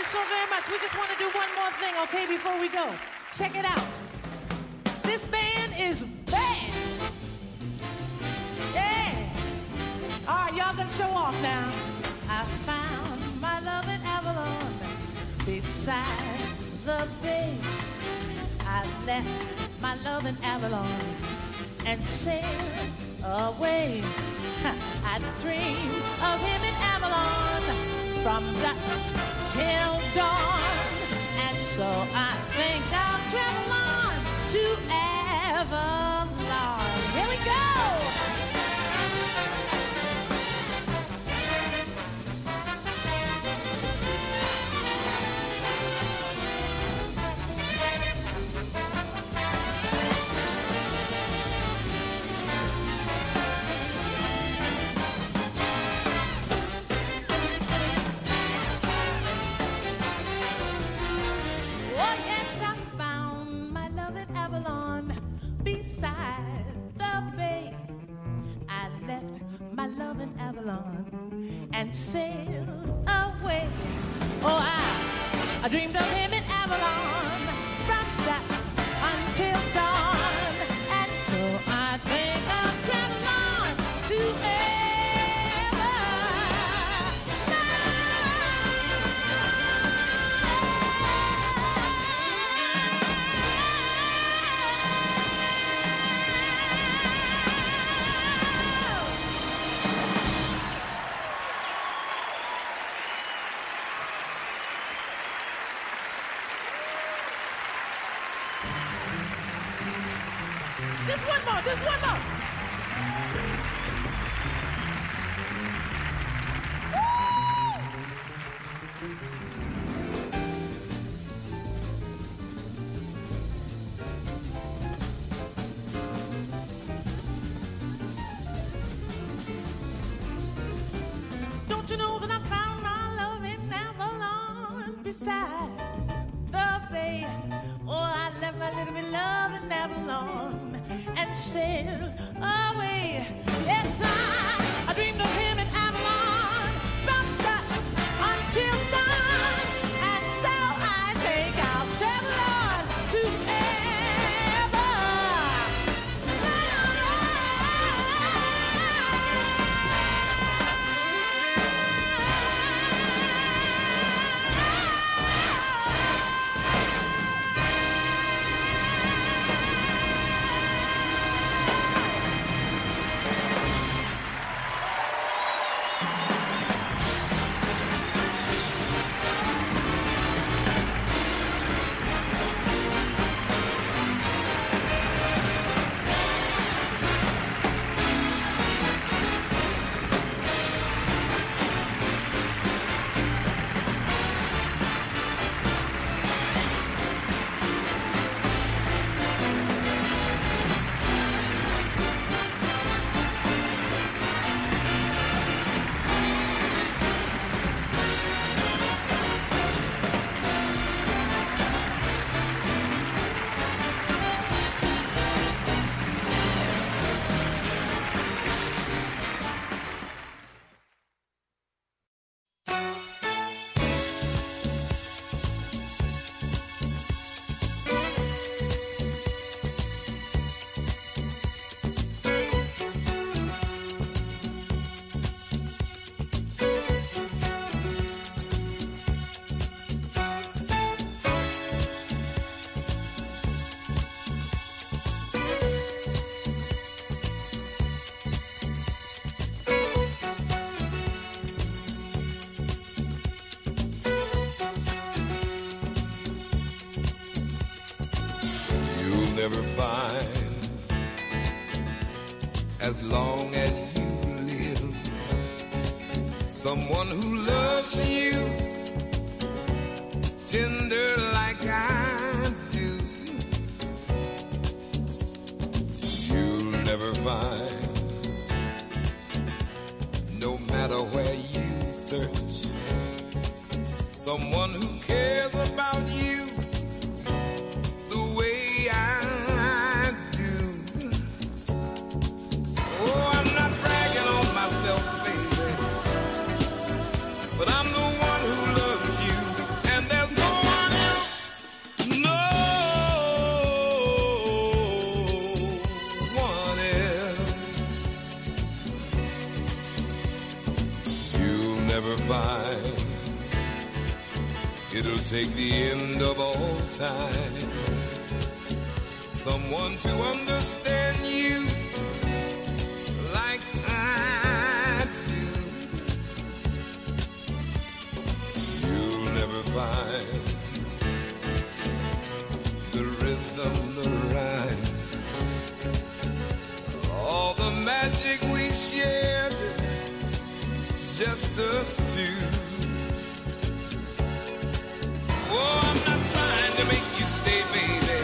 so very much. We just want to do one more thing, okay, before we go. Check it out. This band is bad. Yeah. All right, y'all can show off now. I found my love in Avalon beside the bay. I left my love in Avalon and sailed away. I dream of him in Avalon from dusk till dawn, and so I think I'll travel on to Avalon. Here we go. And sailed away. Oh, I dreamed of him in Avalon from dusk until dawn, and so I think I'll travel on to just one more. Don't you know that I found my love in Avalon beside the bay? Oh, I left my little bit love in Avalon and sailed away. Yes, I dreamed of him in Avalon from dusk until dawn, and so I think I'll travel on to never find, as long as you live, someone who loves you tender like I do. You'll never find, no matter where you search, someone who cares about you the way I do. Oh, I'm not bragging on myself, baby, but I'm the one who loves you and It'll take the end of all time, someone to understand you like I do. You'll never find the rhythm, the rhyme, all the magic we shared, just us two. Oh, I'm not trying to make you stay, baby,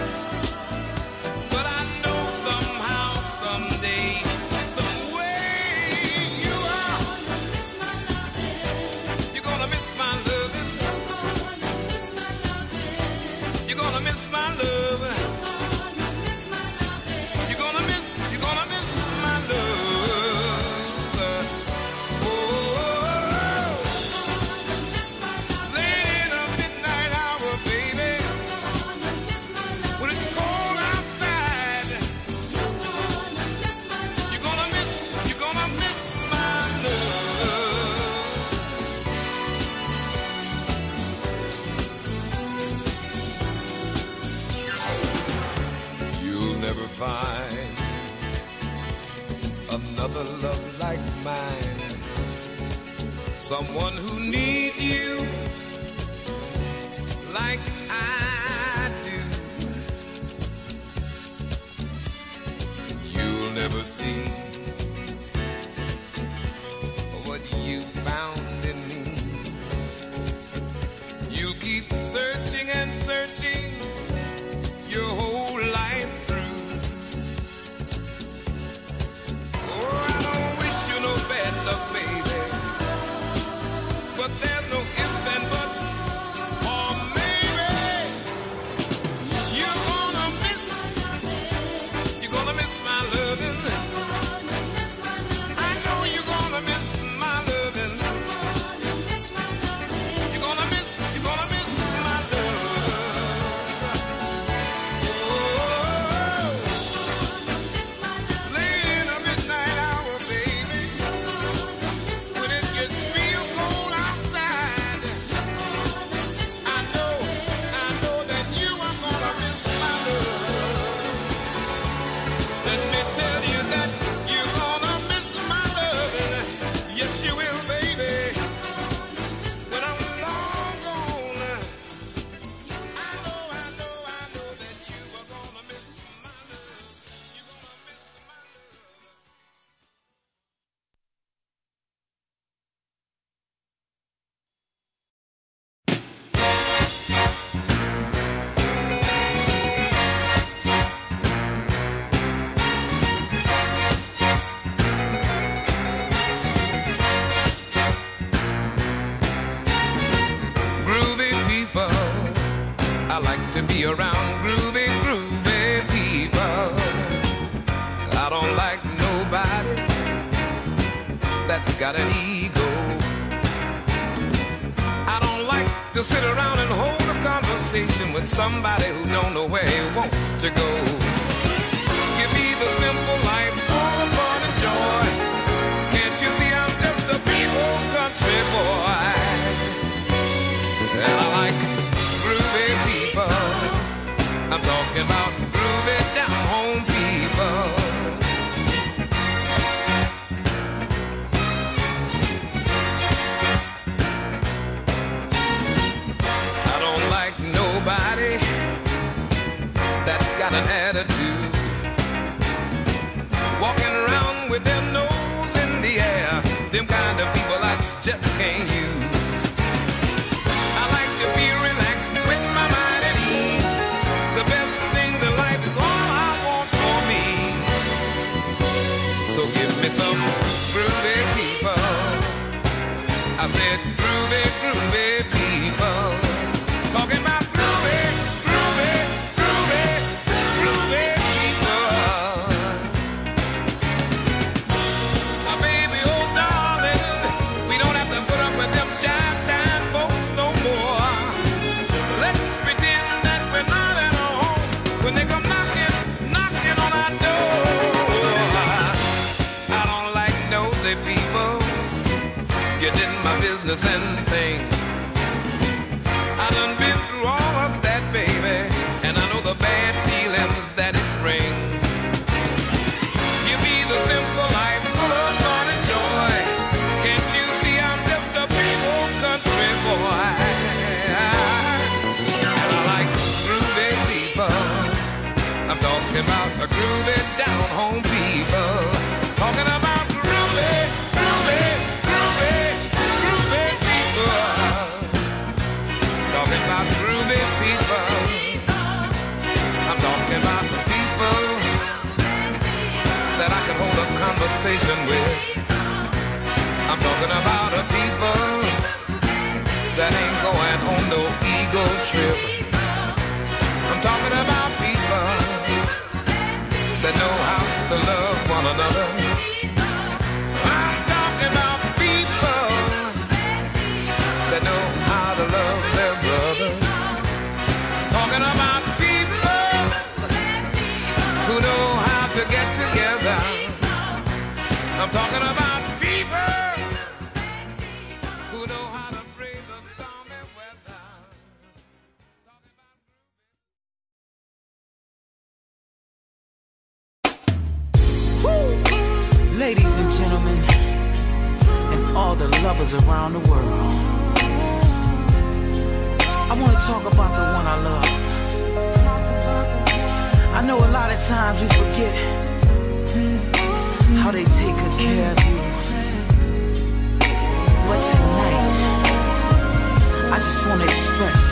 but I know somehow, someday, some way you are gonna miss my loving. You're gonna miss my loving. You're gonna miss my loving. You're gonna miss my love. Find another love like mine, someone who needs you like I do. You'll never see what you found in me. You'll keep searching and searching your whole life through. Bad luck, baby, but there's no ifs and buts, or maybe you're gonna miss my loving. I know you're gonna miss my loving. You're gonna miss my love. Oh, late in the midnight hour, baby. It's real cold outside. I know that you are gonna miss my love. Let me tell you that you're gonna miss my loving. Yes, you will, baby. When I'm long gone, I know that you are gonna miss my love. You're gonna miss my love. I like to be around groovy people. I don't like nobody that's got an ego. I don't like to sit around and hold a conversation with somebody who don't know where he wants to go. Give me the simple life full of fun and joy. Can't you see I'm just a big old country boy? And I like groovy people. I'm talking about groovy down home people. I don't like nobody that's got an attitude, walking around with their nose in the air. Them kind of people I just can't use. I like to be relaxed with my mind at ease. The best thing in life is all I want for me. So give me some groovy people. I said groovy, groovy people. Talking about groovy, groovy, groovy, groovy people. Baby, oh darling, we don't have to put up with them jive time folks no more. Let's pretend that we're not at home when they come knocking on our door. I don't like nosy people. Get in my business and things. about people that I can hold a conversation with. I'm talking about a people that ain't going on no ego trip. I'm talking about people that know how to love one another. I'm talking about people that know how to love their brothers. Talking about people who know how to get together. I'm talking about people who know how to brave the stormy weather. Ladies and gentlemen, and all the lovers around the world, I want to talk about the one I love. I know a lot of times we forget how they take good care of you, but tonight I just want to express